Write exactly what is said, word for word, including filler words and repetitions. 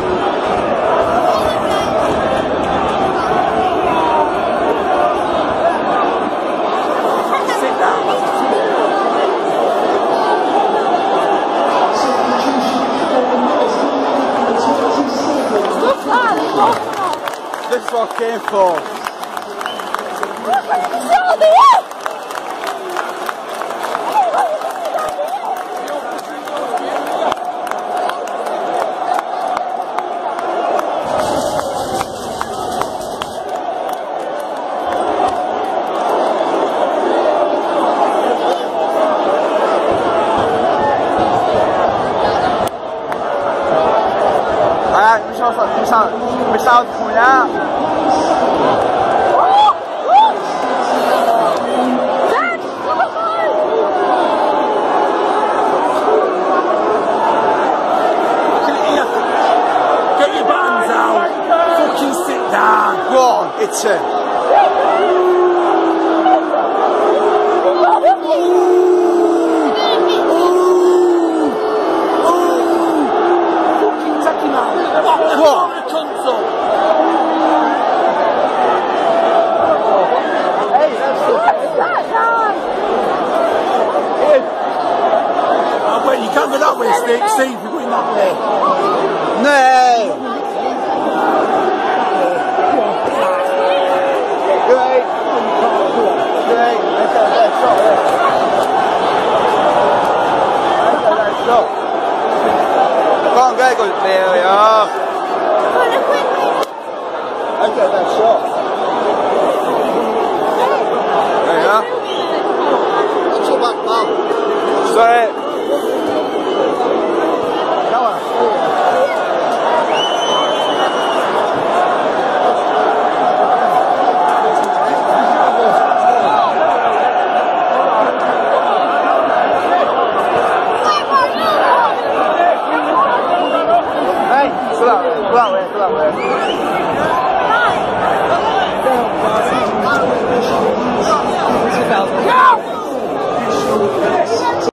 This is what I came for. Alright, we saw we saw we saw coming out. Go on, it's a. Fucking take him out. What the console? Hey, that's What's that, Dan? Oh, wait, you can't go that way, Steve. Steve, you're going that way. No. Great. Great. Let's go. Let's go. Let's go. Go on, go. Go. There we are. Let's go. That shot. There you are. What's your back, pal? Sorry. Come on. Go that way, go that way, go that way. Go!